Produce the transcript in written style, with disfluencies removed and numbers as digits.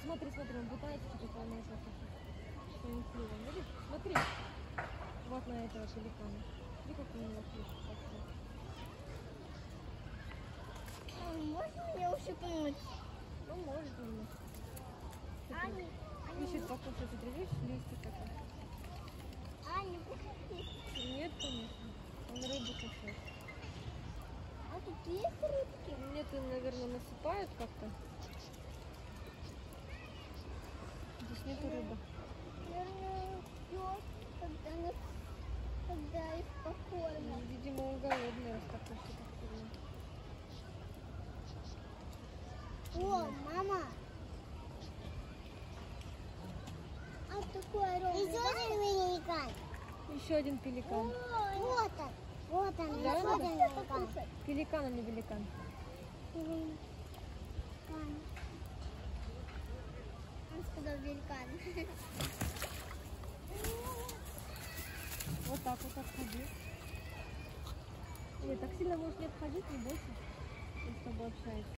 смотри, смотри, он пытается что-то поймать. Своим клювом. Видишь? Смотри. Вот на этого пеликана. Смотри, как у него клюв. Можно мне ущипнуть? Ну, может немножко. Аня, Ищет покушать. Ты видишь, листик такой? Аня, покажи. Нет, конечно. Он рыбу кушает. А тут есть рыбки? Нет, наверное, насыпают как-то. Здесь нету рыбы. Наверное, пьет, когда их покормят. Ну, видимо, он голодный, раз так кушает. О, мама! А такой огромный. Еще один пеликан. Еще один пеликан. Вот он. Вот он. Да, еще один пеликан. Пеликан, а не великан. Пеликан. Он сказал великан. Вот так вот обходи. Нет, так сильно можешь не обходить, не бойся. Он с тобой общается.